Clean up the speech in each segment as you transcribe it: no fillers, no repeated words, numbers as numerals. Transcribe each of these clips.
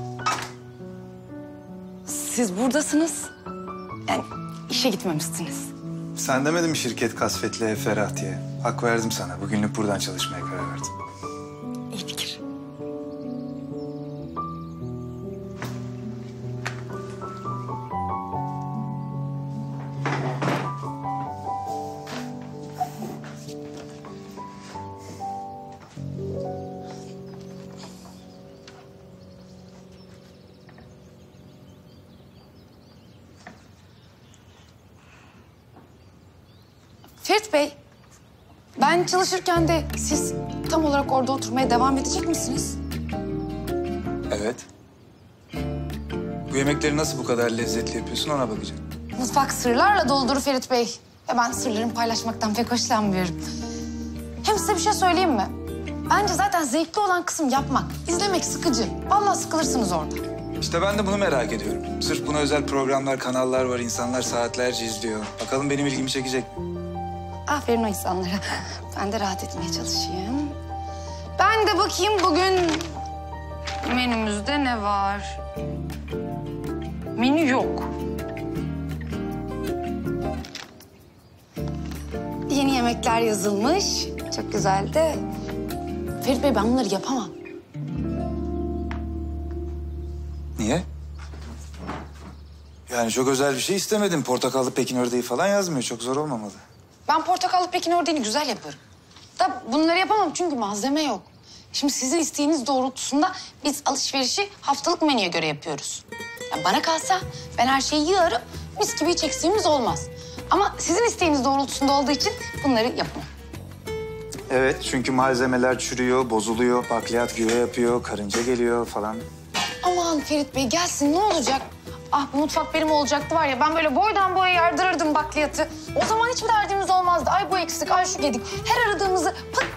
Siz buradasınız. Yani işe gitmemişsiniz. Sen demedin mi şirket kasvetli ev ferah diye? Hak verdim sana. Bugünlük buradan çalışmaya karar verdim. İyi fikir. Ferit Bey, ben çalışırken de siz tam olarak orada oturmaya devam edecek misiniz? Evet. Bu yemekleri nasıl bu kadar lezzetli yapıyorsun ona bakacağım. Mutfak sırlarla doludur Ferit Bey. Ben sırlarımı paylaşmaktan pek hoşlanmıyorum. Hem size bir şey söyleyeyim mi? Bence zaten zevkli olan kısım yapmak. İzlemek sıkıcı. Vallahi sıkılırsınız orada. İşte ben de bunu merak ediyorum. Sırf buna özel programlar, kanallar var. İnsanlar saatlerce izliyor. Bakalım benim ilgimi çekecek mi? Aferin o insanlara. Ben de rahat etmeye çalışayım. Ben de bakayım bugün menümüzde ne var? Menü yok. Yeni yemekler yazılmış. Çok güzel de. Ferit Bey ben bunları yapamam. Niye? Yani çok özel bir şey istemedim. Portakallı Pekin ördeği falan yazmıyor. Çok zor olmamalı. Ben portakallı Pekin ördeğini güzel yaparım. Da bunları yapamam çünkü malzeme yok. Şimdi sizin isteğiniz doğrultusunda biz alışverişi haftalık menüye göre yapıyoruz. Yani bana kalsa ben her şeyi yığarım, mis gibi hiç eksiğimiz olmaz. Ama sizin isteğiniz doğrultusunda olduğu için bunları yapamam. Evet, çünkü malzemeler çürüyor, bozuluyor, bakliyat güve yapıyor, karınca geliyor falan. Aman Ferit Bey gelsin ne olacak? Ah bu mutfak benim olacaktı var ya ben böyle boydan boya yardırırdım bakliyatı. O zaman hiçbir derdimiz olmazdı. Ay bu eksik, ay şu gedik. Her aradığımızı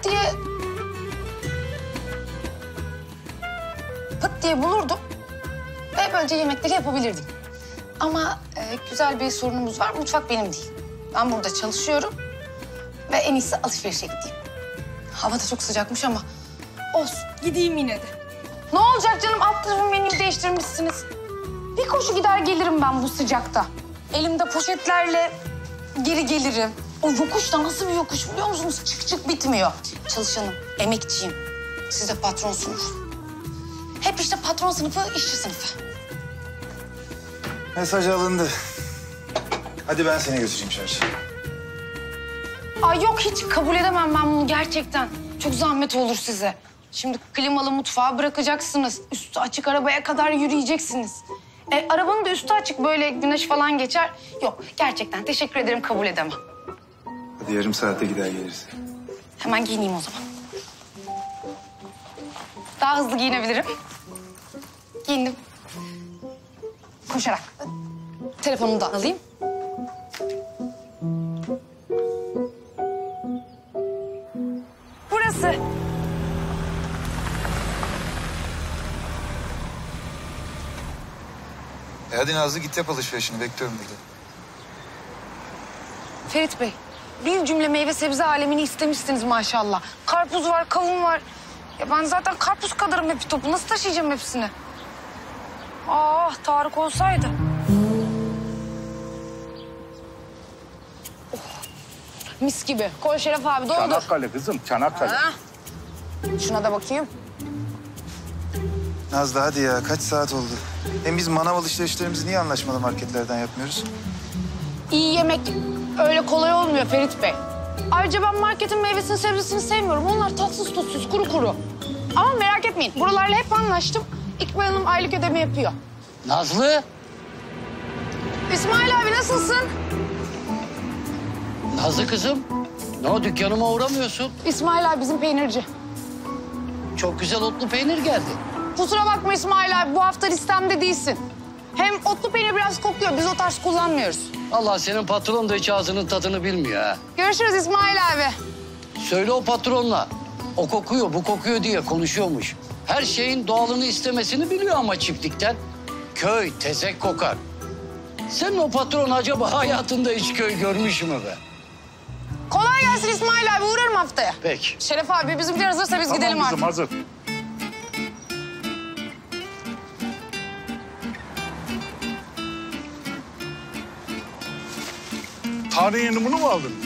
pıt diye bulurdum. Ve böylece yemekleri yapabilirdim. Ama güzel bir sorunumuz var. Mutfak benim değil. Ben burada çalışıyorum. Ve en iyisi alışverişe gideyim. Hava da çok sıcakmış ama olsun. Gideyim yine de. Ne olacak canım? Alt tarafın menüyü değiştirmişsiniz. Bir koşu gider gelirim ben bu sıcakta. Elimde poşetlerle geri gelirim. O yokuş da nasıl bir yokuş biliyor musunuz? Çık çık bitmiyor. Çalışanım, emekçiyim. Siz de patronsunuz. Hep işte patron sınıfı, işçi sınıfı. Mesaj alındı. Hadi ben seni götüreyim çarşıya. Ay yok hiç kabul edemem ben bunu gerçekten. Çok zahmet olur size. Şimdi klimalı mutfağı bırakacaksınız. Üstü açık arabaya kadar yürüyeceksiniz. Arabanın da üstü açık böyle güneş falan geçer. Yok gerçekten teşekkür ederim kabul edemem. Hadi yarım saate gider geliriz. Hemen giyineyim o zaman. Daha hızlı giyinebilirim. Giyindim. Koşarak. Telefonumu da alayım. Burası. Hadi Nazlı git yap alışverişini. Bekliyorum burada. Ferit Bey, bir cümle meyve sebze alemini istemişsiniz maşallah. Karpuz var, kavun var. Ya ben zaten karpuz kadarım hep topu. Nasıl taşıyacağım hepsini? Ah Tarık olsaydı. Oh, mis gibi. Koy Şeref abi doldur. Çanakkale kızım, Çanakkale. Ha. Şuna da bakayım. Nazlı hadi ya kaç saat oldu? Hem biz manav alışverişlerimizi niye anlaşmalı marketlerden yapmıyoruz? İyi yemek öyle kolay olmuyor Ferit Bey. Ayrıca ben marketin meyvesini sebzesini sevmiyorum. Onlar tatsız tutsuz kuru kuru. Ama merak etmeyin buralarla hep anlaştım. İkbal Hanım aylık ödeme yapıyor. Nazlı, İsmail abi nasılsın? Nazlı kızım. Ne o dükkanıma uğramıyorsun? İsmail abi bizim peynirci. Çok güzel otlu peynir geldi. Kusura bakma İsmail abi bu hafta listemde değilsin. Hem otlu peynir biraz kokuyor biz o tarz kullanmıyoruz. Allah senin patron da hiç ağzının tadını bilmiyor ha. Görüşürüz İsmail abi. Söyle o patronla. O kokuyor, bu kokuyor diye konuşuyormuş. Her şeyin doğalını istemesini biliyor ama çiftlikten. Köy tezek kokar. Senin o patron acaba hayatında hiç köy görmüş mü be? Kolay gelsin İsmail abi uğrarım haftaya. Peki. Şeref abi bizimkiler hazırsa biz Tamam gidelim kızım, artık. hazır. Tane yeni bunu mu aldın?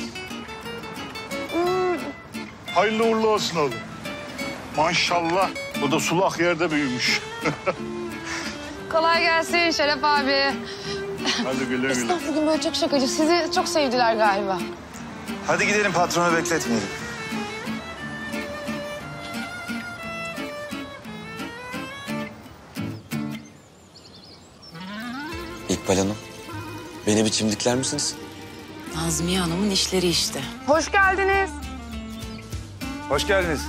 Hayırlı uğurlu olsun oğlum. Maşallah. Bu da sulak yerde büyümüş. Kolay gelsin Şeref abi. Hadi güle güle. Esnaf bugün böyle çok şakacı. Sizi çok sevdiler galiba. Hadi gidelim, patronu bekletmeyelim. İkbal Hanım, beni bir çimdikler misiniz? Nazmiye Hanım'ın işleri işte. Hoş geldiniz. Hoş geldiniz.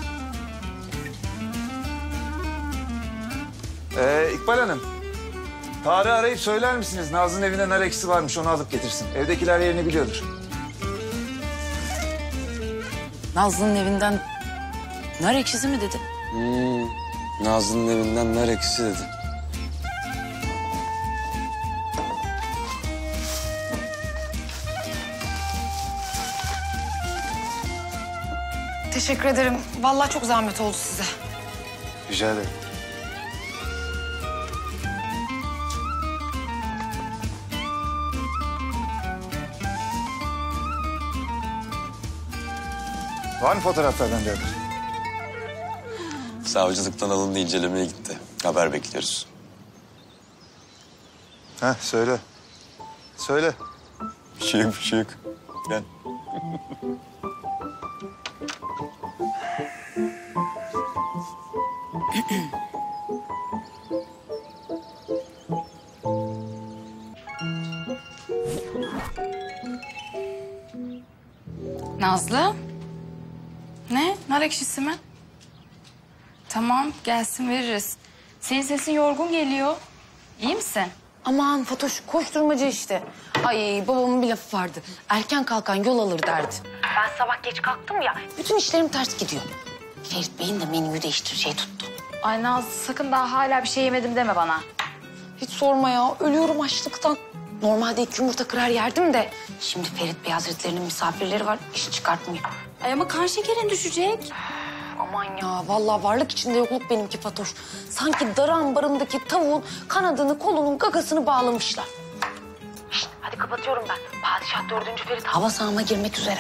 İkbal Hanım, Tarık'ı arayıp söyler misiniz? Nazlı'nın evinde nar ekşisi varmış, onu alıp getirsin. Evdekiler yerini biliyordur. Nazlı'nın evinden nar ekşisi mi dedi? Nazlı'nın evinden nar ekşisi dedi. Teşekkür ederim. Vallahi çok zahmet oldu size. Rica ederim. Var mı fotoğraflardan bir haber? Savcılıktan alındı, incelemeye gitti. Haber bekliyoruz. Heh, söyle. Söyle. Bir şey yok, bir şey yok. Gel. Nazlı? Ne? Nar ekşisi mi? Tamam, gelsin veririz. Senin sesin yorgun geliyor. İyi misin? Aman Fatoş koşturmaca işte. Ay babamın bir lafı vardı. Erken kalkan yol alır derdi. Ben sabah geç kalktım ya. Bütün işlerim ters gidiyor. Ferit Bey'in de menüyü değiştireceği tuttu. Ay Nazlı sakın daha hala bir şey yemedim deme bana. Hiç sorma ya. Ölüyorum açlıktan. Normalde 2 yumurta kırar yerdim de. Şimdi Ferit Bey Hazretleri'nin misafirleri var. İş çıkartmıyor. Ay ama kan şekerin düşecek. Aman ya vallahi varlık içinde yokluk benimki Fatoş. Sanki darı ambarındaki tavuğun kanadını kolunun gagasını bağlamışlar. Şişt, hadi kapatıyorum ben. Padişah 4. Ferit hava sahama girmek üzere.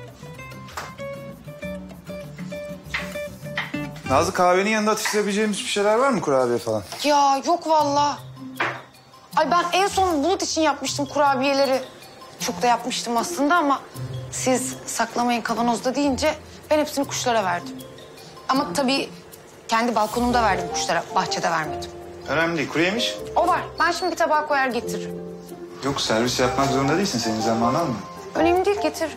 Nazlı, kahvenin yanında atıştırabileceğimiz bir şeyler var mı, kurabiye falan? Ya yok vallahi. Ay ben en son Bulut için yapmıştım kurabiyeleri. Çok da yapmıştım aslında ama siz saklamayın kavanozda deyince ben hepsini kuşlara verdim. Ama tabii kendi balkonumda verdim kuşlara, bahçede vermedim. Önemli değil, kuru yemiş. O var. Ben şimdi bir tabağa koyar getiririm. Yok, servis yapmak zorunda değilsin, senin zamanın almıyor. Önemli değil, getir.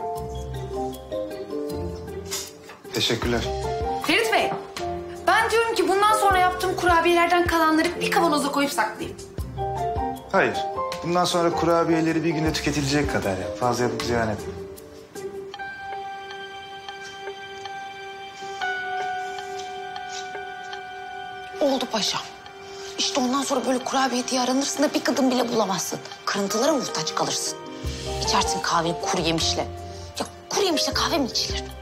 Teşekkürler. Ferit Bey, ben diyorum ki bundan sonra yaptığım kurabiyelerden kalanları bir kavanoza koyup saklayayım. Hayır, bundan sonra kurabiyeleri bir günde tüketilecek kadar yap. Fazla yapıp ziyan etme. Oldu paşam. İşte ondan sonra böyle kurabiye diye aranırsın da bir gıdım bile bulamazsın. Kırıntılara muhtaç kalırsın. İçersin kahveni kuru yemişle. Ya kuru yemişle kahve mi içilir?